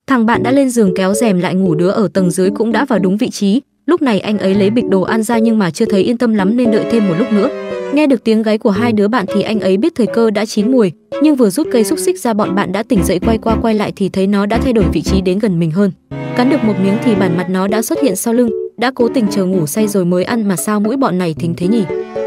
Thằng bạn đã lên giường kéo rèm lại ngủ, đứa ở tầng dưới cũng đã vào đúng vị trí. Lúc này anh ấy lấy bịch đồ ăn ra nhưng mà chưa thấy yên tâm lắm nên đợi thêm một lúc nữa. Nghe được tiếng gáy của hai đứa bạn thì anh ấy biết thời cơ đã chín muồi, nhưng vừa rút cây xúc xích ra bọn bạn đã tỉnh dậy, quay qua quay lại thì thấy nó đã thay đổi vị trí đến gần mình hơn. Cắn được một miếng thì bản mặt nó đã xuất hiện sau lưng, đã cố tình chờ ngủ say rồi mới ăn mà sao mũi bọn này thính thế nhỉ?